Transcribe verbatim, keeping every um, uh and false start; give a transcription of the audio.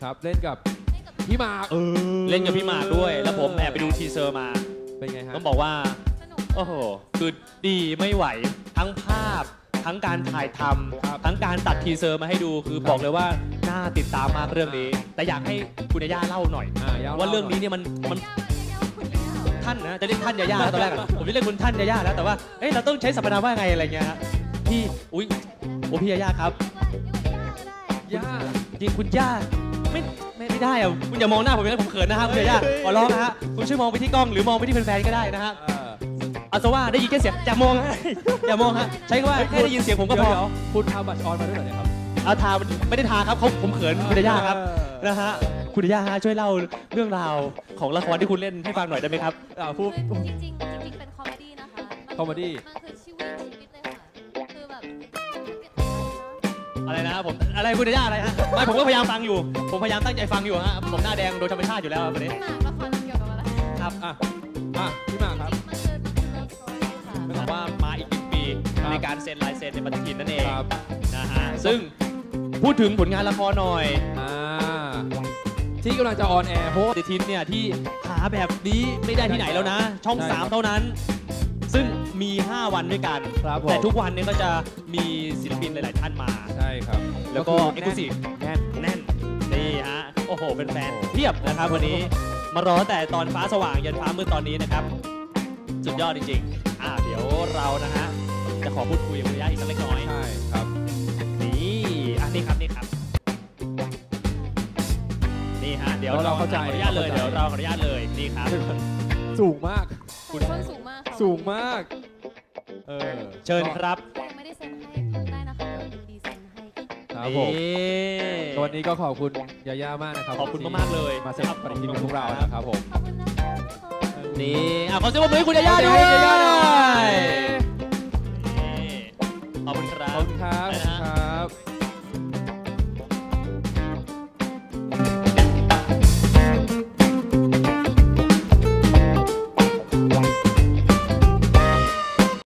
ครับเล่นกับพี่หมากเล่นกับพี่หมากด้วยแล้วผมแอบไปดูทีเซอร์มาเป็นไงฮะต้องบอกว่าโอ้โหคือดีไม่ไหวทั้งภาพทั้งการถ่ายทำทั้งการตัดทีเซอร์มาให้ดูคือบอกเลยว่าน่าติดตามมากเรื่องนี้แต่อยากให้คุณย่าเล่าหน่อยว่าเรื่องนี้เนี่ยมันมันท่านนะจะเรียกท่านย่าตอนแรกผมจะเรียกคุณท่านย่าแล้วแต่ว่าเอ้ยเราต้องใช้สรรพนามว่าไงอะไรเงี้ยพี่อุ้ยโอ้พี่ย่าครับย่าจริงคุณย่าไม่ไม่ไม่ได้อะคุณอย่ามองหน้าผมเลยผมเขินนะครับคุณย่าขอร้องนะฮะคุณช่วยมองไปที่กล้องหรือมองไปที่แฟนๆก็ได้นะฮะเอาซะว่าได้ยินแค่เสียงอย่ามองฮะอย่ามองฮะใช้คำว่าแค่ได้ยินเสียงผมก็พอคุณทาบัตรออนมาด้วยเหรอเนี่ยครับเอาทาไม่ได้ทาครับเขาผมเขินคุณย่าครับนะฮะคุณย่าช่วยเล่าเรื่องราวของละครที่คุณเล่นให้ฟังหน่อยได้ไหมครับพูดจริงจริงจริงเป็นคอมเมดี้นะคะคอมเมดี้มันคือชีวิตชีวิตเลยค่ะคือแบบอะไรนะผมอะไรคุณย่าอะไรฮะไม่ผมก็พยายามฟังอยู่ผมพยายามตั้งใจฟังอยู่ฮะผมหน้าแดงโดยธรรมชาติอยู่แล้ววันนี้หมากละครเกี่ยวกับอะไรครับอ่ะอ่ะพี่หมากครับมันบอกว่ามาอีกหนึ่งปีในการเซ็นลายเซ็นในปฏิทินนั่นเองนะฮะซึ่งพูดถึงผลงานละครหน่อยอ่าที่กำลังจะออนแอร์เพราะปฏิทินเนี่ยที่หาแบบนี้ไม่ได้ที่ไหนแล้วนะช่องสามเท่านั้นซึ่งมีห้าวันด้วยกันแต่ทุกวันนี้ก็จะมีศิลปินหลายๆท่านมาใช่ครับแล้วก็เอ็กซ์คลูซีฟแน่นแน่นนี่ฮะโอ้โหเป็นแฟนเทียบนะครับวันนี้มารอแต่ตอนฟ้าสว่างยันฟ้ามืดตอนนี้นะครับสุดยอดจริงๆอ่าเดี๋ยวเรานะฮะจะขอพูดคุยกับคุณย่าอีกสักเล็กน้อยใช่ครับนี่อ่ะนี่ครับนี่ครับนี่ฮะเดี๋ยวเราขออนุญาตเลยเดี๋ยวเราขออนุญาตเลยนี่ครับสูงมากคุณสูงมากสูงมากเออเชิญครับยังไม่ได้เซ็นให้เพิ่มได้นะคะเดี๋ยวยินดีเซ็นให้ครับผมวันนี้ก็ขอบคุณย่าย่ามากนะครับขอบคุณมากๆเลยมาเซ็นปฏิทินของพวกเรานะครับผมขอบคุณนะคะนี่อ่ะขอเสียงปรบมือให้คุณย่าย่าด้วยขอบคุณครับขอบคุณครับ